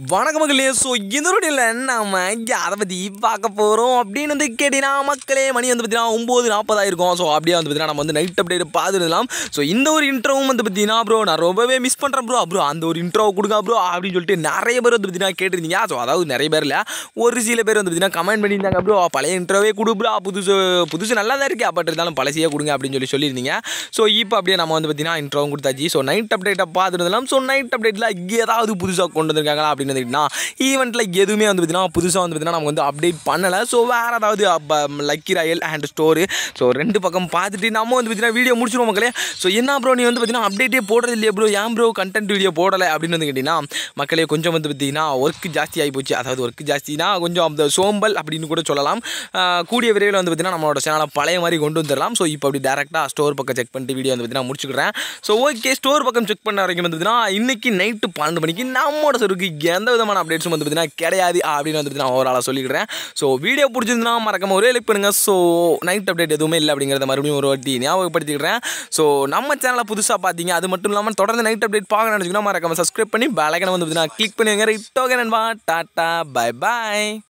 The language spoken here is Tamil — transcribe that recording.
வணக்கம் மக்களே. ஸோ இதனுடைய நம்ம அதை பற்றி பார்க்க போகிறோம் அப்படின்னு வந்து கேட்டீங்கன்னா மக்களே மணி வந்து பார்த்தீங்கன்னா 9:40 இருக்கும். ஸோ அப்படியே வந்து பார்த்தீங்கன்னா நம்ம வந்து நைட் அப்டேட் பார்த்துருக்கலாம். ஸோ இந்த ஒரு இன்ட்ரோவும் வந்து பார்த்தீங்கன்னா ப்ரோ நான் ரொம்பவே மிஸ் பண்ணுறேன் ப்ரோ அந்த ஒரு இன்ட்ரோ கொடுங்க ப்ரோ அப்படின்னு சொல்லிட்டு நிறைய பேர் வந்து பார்த்தீங்கன்னா கேட்டிருந்தீங்க. ஸோ அதாவது நிறைய பேர் இல்லை, ஒரு சில பேர் வந்து பார்த்தீங்கன்னா கமெண்ட் பண்ணியிருந்தாங்க ப்ரோ பழைய இன்ட்ரோவே கொடு ப்ரோ, புதுசு நல்லா தான் இருக்குது, பட் இருந்தாலும் பழசையே கொடுங்க அப்படின்னு சொல்லியிருந்தீங்க. ஸோ இப்போ அப்படியே நம்ம வந்து பார்த்தீங்கன்னா இன்ட்ரோவும் கொடுத்தாச்சு. ஸோ நைட் அப்டேட்டை பார்த்துருந்தலாம். ஸோ நைட் அப்டேட்டில் ஏதாவது புதுசாக கொண்டு வந்திருக்காங்களா அப்படின்னு வந்துக்கிட்டா ஈவெண்ட்டில் எதுவுமே வந்து பார்த்தீங்கன்னா புதுசாக வந்து பார்த்தீங்கன்னா நமக்கு வந்து அப்டேட் பண்ணலை. ஸோ வேறு ஏதாவது lucky royal and store so ரெண்டு பக்கம் பார்த்துட்டு நம்ம வந்து பார்த்தீங்கன்னா வீடியோ முடிச்சிடுவோம் மக்களே. ஸோ என்ன ப்ரோ நீ வந்து பார்த்தீங்கன்னா அப்டேட்டே போடுறது இல்லையா ப்ரோ, ஏன் ப்ரோ கண்டென்ட் வீடியோ போடலை அப்படின்னு வந்து கேட்டிங்கன்னா மக்களே கொஞ்சம் வந்து பார்த்தீங்கன்னா ஒர்க் ஜாஸ்தி ஆகி போச்சு. அதாவது ஒர்க் ஜாஸ்தினா கொஞ்சம் அந்த சோம்பல் அப்படின்னு கூட சொல்லலாம். கூடிய விரைவில் வந்து பார்த்தீங்கன்னா நம்மளோட சேனலை பழைய மாதிரி கொண்டு வந்துடலாம். ஸோ இப்போ அப்படி டேரெக்டாக ஸ்டோர் பக்கம் செக் பண்ணிட்டு வீடியோ வந்து பார்த்தீங்கன்னா முடிச்சுக்கிறேன். ஸோ ஓகே, ஸ்டோர் பக்கம் செக் பண்ண வரைக்கும் வந்து பார்த்தீங்கன்னா இன்றைக்கி நைட்டு 12 மணிக்கு நம்மளோட சருக்கு எந்த விதமான அப்டேட்ஸும் வந்து பார்த்தீங்கன்னா கிடையாது அப்படின்னு வந்து பார்த்தீங்கன்னா ஓவராலாக சொல்லிக்கிறேன். ஸோ வீடியோ பிடிச்சிருந்துன்னா மறக்காம ஒரே லைக் பண்ணுங்கள். ஸோ நைட் அப்டேட் எதுவுமே இல்லை அப்படிங்கிறத மறுபடியும் ஒரு வாட்டி ஞாபகப்படுத்திக்கிறேன். ஸோ நம்ம சேனலை புதுசாக பார்த்தீங்க, அது மட்டும் இல்லாமல் தொடர்ந்து நைட் அப்டேட் பார்க்க நினச்சிங்கன்னா மறக்காம சப்ஸ்கிரைப் பண்ணி பெல் ஐகானை வந்து பார்த்தீங்கன்னா கிளிக் பண்ணுங்க. ரைட் ஓகே நண்பா, டாட்டா பை பாய்.